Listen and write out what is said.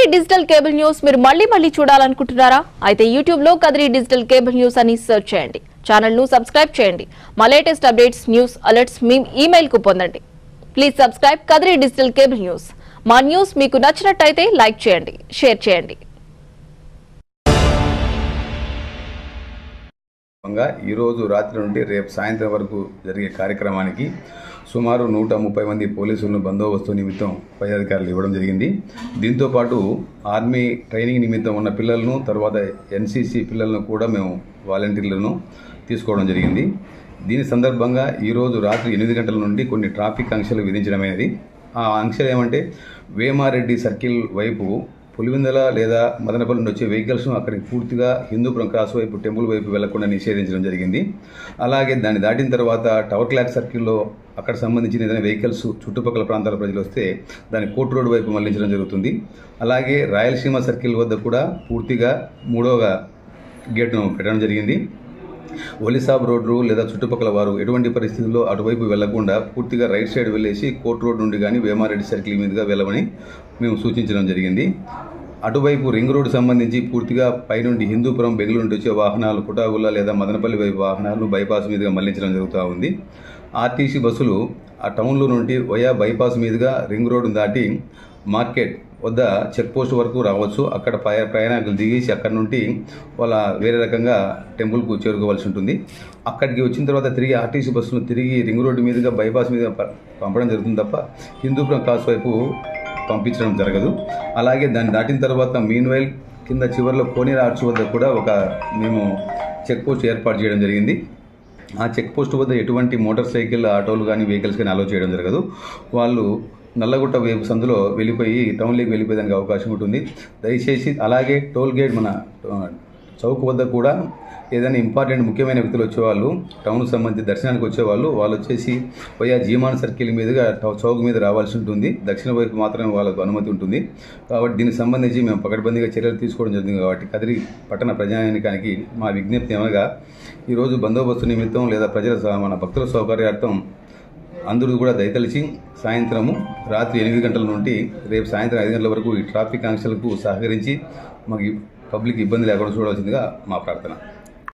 Kadiri digital cable news మీరు మళ్ళీ చూడాలనుకుంటున్నారా? అయితే యూట్యూబ్ లో కదిరి డిజిటల్ కేబుల్ న్యూస్ అని సెర్చ్ చేయండి. ఛానల్ ను సబ్స్క్రైబ్ చేయండి. మా లేటెస్ట్ అప్డేట్స్, న్యూస్ అలర్ట్స్ మీ ఈమెయిల్ కు పొందండి. Please subscribe Kadiri digital cable news. మా న్యూస్ మీకు నచ్చినట్టయితే లైక్ చేయండి, షేర్ చేయండి. ఈ రోజు రాత్రి నుండి రేపు సాయంత్రం వరకు జరిగే కార్యక్రమానికి సుమారు 130 మంది పోలీసులను బందోబస్తు నిమిత్తం పై అధికారులు ఇవ్వడం జరిగింది. దీంతో పాటు ఆర్మీ ట్రైనింగ్ నిమిత్తం ఉన్న పిల్లలను, తర్వాత ఎన్సీసీ పిల్లలను కూడా మేము వాలంటీర్లను తీసుకోవడం జరిగింది. దీని సందర్భంగా ఈరోజు రాత్రి 8 గంటల నుండి కొన్ని ట్రాఫిక్ ఆంక్షలు విధించడమైనది. ఆ ఆంక్షలు ఏమంటే, వేమారెడ్డి సర్కిల్ వైపు పులివెందుల లేదా మదనపల్లి నుండి వచ్చే వెహికల్స్ను అక్కడికి పూర్తిగా హిందూపురం క్రాస్ వైపు, టెంపుల్ వైపు వెళ్లకుండా నిషేధించడం జరిగింది. అలాగే దాన్ని దాటిన తర్వాత టవర్ క్లాక్ సర్కిల్లో అక్కడ సంబంధించిన ఏదైనా వెహికల్స్ చుట్టుపక్కల ప్రాంతాల ప్రజలు వస్తే దాన్ని కోర్టు రోడ్డు వైపు మళ్లించడం జరుగుతుంది. అలాగే రాయలసీమ సర్కిల్ వద్ద కూడా పూర్తిగా 3వ గేట్ను పెట్టడం జరిగింది. ఒలిసాబ్ రోడ్డు లేదా చుట్టుపక్కల వారు ఎటువంటి పరిస్థితుల్లో అటువైపు వెళ్లకుండా పూర్తిగా రైట్ సైడ్ వెళ్ళేసి కోర్టు రోడ్ నుండి కానీ వేమారెడ్డి సర్కిల్ మీదుగా వెళ్ళమని మేము సూచించడం జరిగింది. అటువైపు రింగ్ రోడ్డు సంబంధించి పూర్తిగా పైనుండి హిందూపురం, బెంగళూరు నుండి వచ్చే వాహనాలు కుటాగుల్ల లేదా మదనపల్లి వైపు వాహనాలను బైపాస్ మీదుగా మళ్లించడం జరుగుతూ ఉంది. ఆర్టీసీ బస్సులు ఆ టౌన్లో నుండి వయా బైపాస్ మీదుగా రింగ్ రోడ్డు దాటి మార్కెట్ వద్ద చెక్ పోస్ట్ వరకు రావచ్చు. అక్కడ ప్రయాణికులు దిగేసి అక్కడ నుండి వాళ్ళ వేరే రకంగా టెంపుల్కు చేరుకోవాల్సి ఉంటుంది. అక్కడికి వచ్చిన తర్వాత తిరిగి ఆర్టీసీ బస్సును తిరిగి రింగ్ రోడ్డు మీదుగా బైపాస్ మీద పంపడం జరుగుతుంది తప్ప హిందూపురం క్రాస్ వైపు పంపించడం జరగదు. అలాగే దాన్ని దాటిన తర్వాత మీన్వైల్ కింద చివరిలో కోనేరు ఆర్చ్ వద్ద కూడా మేము చెక్ పోస్ట్ ఏర్పాటు చేయడం జరిగింది. ఆ చెక్ పోస్ట్ వద్ద ఎటువంటి మోటార్ సైకిల్, ఆటోలు కానీ వెహికల్స్ కానీ అలో చేయడం జరగదు. వాళ్ళు నల్లగుట్ట వైపు సందులో వెళ్ళిపోయి టౌన్లోకి వెళ్ళిపోయేదానికి అవకాశం ఉంటుంది. దయచేసి అలాగే టోల్ గేట్ మన చౌక్ వద్ద కూడా ఏదైనా ఇంపార్టెంట్ ముఖ్యమైన వ్యక్తులు వచ్చేవాళ్ళు, టౌన్కు సంబంధించి దర్శనానికి వచ్చేవాళ్ళు వచ్చేసి పోయా జీమాన్ సర్కిల్ మీదుగా చౌక్ మీద రావాల్సి ఉంటుంది. దక్షిణ వైపు మాత్రమే వాళ్ళకు అనుమతి ఉంటుంది. కాబట్టి దీనికి సంబంధించి మేము పకడ్బందీగా చర్యలు తీసుకోవడం జరిగింది. కాబట్టి కదిరి పట్టణ ప్రజానికానికి మా విజ్ఞప్తి ఏమనగా, ఈరోజు బందోబస్తు నిమిత్తం లేదా మన భక్తుల సౌకర్యార్థం అందరూ కూడా దయతలిచి సాయంత్రము రాత్రి 8 గంటల నుండి రేపు సాయంత్రం 5 గంటల వరకు ఈ ట్రాఫిక్ ఆంక్షలకు సహకరించి మాకు పబ్లిక్ ఇబ్బంది లేకుండా చూడాల్సిందిగా మా ప్రార్థన.